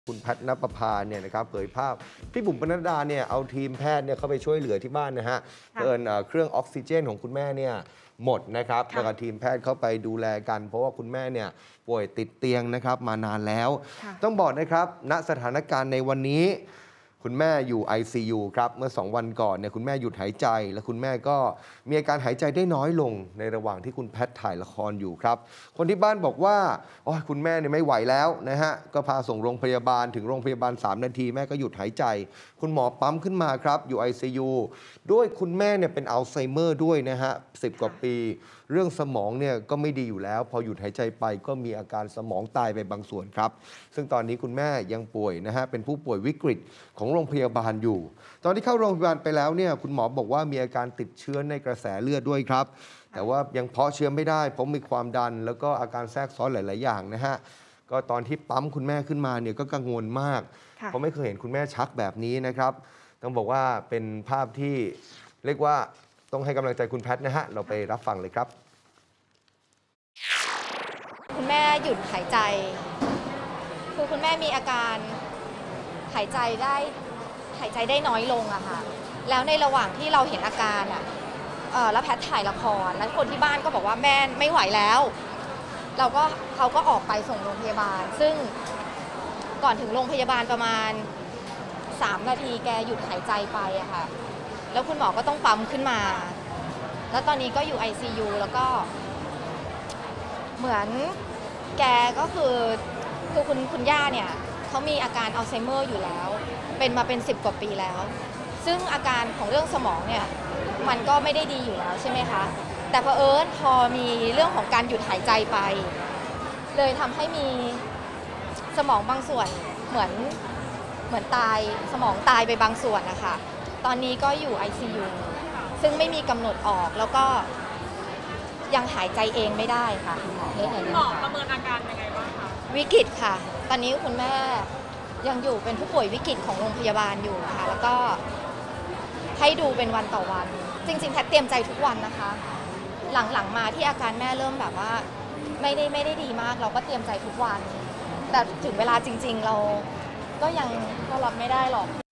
คุณแพทณปภาเนี่ยนะครับเผยภาพพี่บุ๋มปนัดดาเนี่ยเอาทีมแพทย์เนี่ยเข้าไปช่วยเหลือที่บ้านนะฮะเครื่องออกซิเจนของคุณแม่เนี่ยหมดนะครับแล้วก็ทีมแพทย์เข้าไปดูแลกันเพราะว่าคุณแม่เนี่ยป่วยติดเตียงนะครับมานานแล้วต้องบอกนะครับณสถานการณ์ในวันนี้คุณแม่อยู่ ICU ครับเมื่อ2 วันก่อนเนี่ยคุณแม่หยุดหายใจและคุณแม่ก็มีอาการหายใจได้น้อยลงในระหว่างที่คุณแพทถ่ายละครอยู่ครับคนที่บ้านบอกว่าคุณแม่เนี่ยไม่ไหวแล้วนะฮะก็พาส่งโรงพยาบาลถึงโรงพยาบาล3 นาทีแม่ก็หยุดหายใจคุณหมอปั๊มขึ้นมาครับอยู่ ICU ด้วยคุณแม่เนี่ยเป็นอัลไซเมอร์ด้วยนะฮะ10 กว่าปีเรื่องสมองเนี่ยก็ไม่ดีอยู่แล้วพอหยุดหายใจไปก็มีอาการสมองตายไปบางส่วนครับซึ่งตอนนี้คุณแม่ยังป่วยนะฮะเป็นผู้ป่วยวิกฤตของโรงพยาบาลอยู่ตอนที่เข้าโรงพยาบาลไปแล้วเนี่ยคุณหมอบอกว่ามีอาการติดเชื้อในกระแสเลือดด้วยครับแต่ว่ายังเพาะเชื้อไม่ได้เพราะมีความดันแล้วก็อาการแทรกซ้อนหลายๆอย่างนะฮะก็ตอนที่ปั๊มคุณแม่ขึ้นมาเนี่ยก็กังวลมากเพราะไม่เคยเห็นคุณแม่ชักแบบนี้นะครับต้องบอกว่าเป็นภาพที่เรียกว่าต้องให้กำลังใจคุณแพทนะฮะเราไปรับฟังเลยครับคุณแม่หยุดหายใจคือคุณแม่มีอาการหายใจได้น้อยลงอะค่ะแล้วในระหว่างที่เราเห็นอาการอะแล้วแพทถ่ายละครแล้วคนที่บ้านก็บอกว่าแม่ไม่ไหวแล้วเขาก็ออกไปส่งโรงพยาบาลซึ่งก่อนถึงโรงพยาบาลประมาณ3 นาทีแกหยุดหายใจไปอะค่ะแล้วคุณหมอก็ต้องปั๊มขึ้นมาแล้วตอนนี้ก็อยู่ ICU แล้วก็เหมือนแกก็คือคุณย่าเนี่ยเขามีอาการอัลไซเมอร์อยู่แล้วเป็นมาเป็น10 กว่าปีแล้วซึ่งอาการของเรื่องสมองเนี่ยมันก็ไม่ได้ดีอยู่แล้วใช่ไหมคะแต่เผอิญพอมีเรื่องของการหยุดหายใจไปเลยทำให้มีสมองบางส่วนเหมือนตายสมองตายไปบางส่วนนะคะตอนนี้ก็อยู่ ICU ซึ่งไม่มีกำหนดออกแล้วก็ยังหายใจเองไม่ได้ค่ะคุณหมอประเมินอาการยังไงบ้างคะวิกฤตค่ะตอนนี้คุณแม่ยังอยู่เป็นผู้ป่วยวิกฤตของโรงพยาบาลอยู่ค่ะแล้วก็ให้ดูเป็นวันต่อวันจริงๆแพทเตรียมใจทุกวันนะคะหลังๆมาที่อาการแม่เริ่มแบบว่าไม่ได้ดีมากเราก็เตรียมใจทุกวันแต่ถึงเวลาจริงๆเราก็ยังรับไม่ได้หรอก